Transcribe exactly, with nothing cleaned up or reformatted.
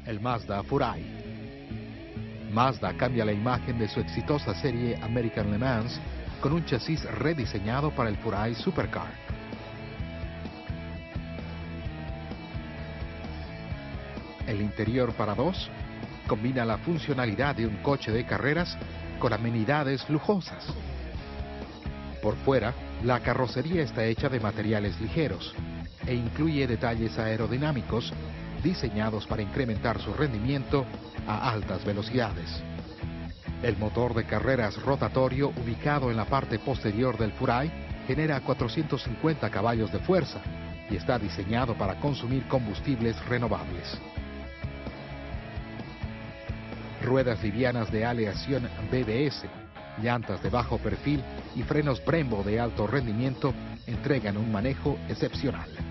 el Mazda Furai. Mazda cambia la imagen de su exitosa serie American Le Mans con un chasis rediseñado para el Furai Supercar. El interior para dos combina la funcionalidad de un coche de carreras con amenidades lujosas. Por fuera, la carrocería está hecha de materiales ligeros e incluye detalles aerodinámicos diseñados para incrementar su rendimiento a altas velocidades. El motor de carreras rotatorio ubicado en la parte posterior del Furai genera cuatrocientos cincuenta caballos de fuerza y está diseñado para consumir combustibles renovables. Ruedas livianas de aleación B B S, llantas de bajo perfil y frenos Brembo de alto rendimiento entregan un manejo excepcional.